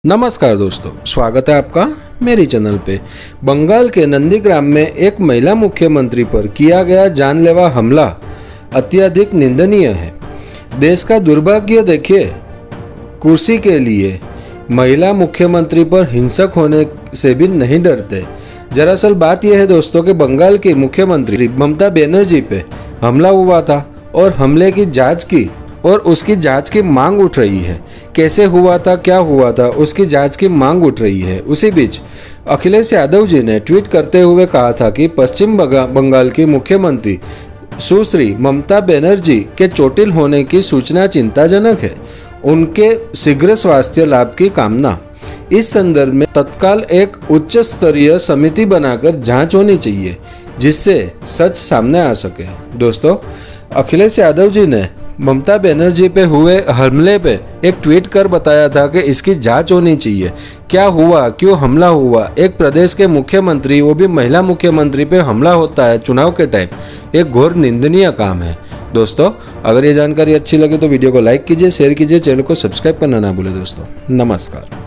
नमस्कार दोस्तों, स्वागत है आपका मेरी चैनल पे। बंगाल के नंदीग्राम में एक महिला मुख्यमंत्री पर किया गया जानलेवा हमला अत्यधिक निंदनीय है। देश का दुर्भाग्य देखिए, कुर्सी के लिए महिला मुख्यमंत्री पर हिंसक होने से भी नहीं डरते। दरअसल बात यह है दोस्तों कि बंगाल की मुख्यमंत्री ममता बनर्जी पे हमला हुआ था और हमले की जांच की और उसकी जांच की मांग उठ रही है। कैसे हुआ था, क्या हुआ था, उसकी जांच की मांग उठ रही है। उसी बीच अखिलेश यादव जी ने ट्वीट करते हुए कहा था कि पश्चिम बंगाल की मुख्यमंत्री सुश्री ममता बनर्जी के चोटिल होने की सूचना चिंताजनक है। उनके शीघ्र स्वास्थ्य लाभ की कामना। इस संदर्भ में तत्काल एक उच्च स्तरीय समिति बनाकर जांच होनी चाहिए जिससे सच सामने आ सके। दोस्तों, अखिलेश यादव जी ने ममता बनर्जी पे हुए हमले पे एक ट्वीट कर बताया था कि इसकी जांच होनी चाहिए। क्या हुआ, क्यों हमला हुआ, एक प्रदेश के मुख्यमंत्री, वो भी महिला मुख्यमंत्री पे हमला होता है चुनाव के टाइम, एक घोर निंदनीय काम है। दोस्तों, अगर ये जानकारी अच्छी लगे तो वीडियो को लाइक कीजिए, शेयर कीजिए, चैनल को सब्सक्राइब करना ना भूले। दोस्तों, नमस्कार।